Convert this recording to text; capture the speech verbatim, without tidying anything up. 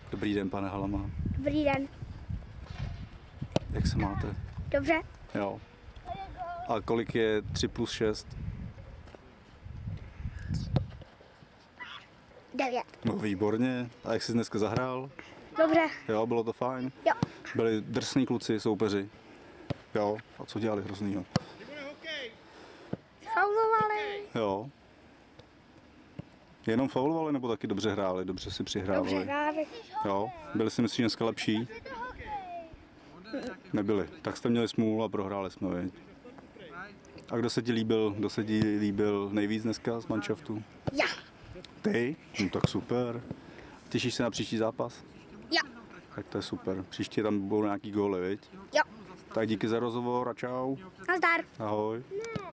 Dobrý den, pane Halama. Dobrý den. Jak se máte? Dobře. Jo. A kolik je tři plus šest? Devět. No výborně. A jak jsi dneska zahrál? Dobře. Jo, bylo to fajn? Jo. Byli drsní kluci, soupeři. Jo. A co dělali hroznýho? Faulovali. Jo. Jenom faulovali nebo taky dobře hráli, dobře si přihrávali? Dobře hráli. Jo. Byli si myslíš dneska lepší? Nebyli. Tak jste měli smůlu a prohráli jsme, viď? A kdo se ti líbil, kdo se ti líbil nejvíc dneska z manšaftu? Já. Ty? No tak super. Těšíš se na příští zápas? Jo. Tak to je super. Příště tam budou nějaký góly, viď? Jo. Tak díky za rozhovor a čau. Nazdar. Ahoj.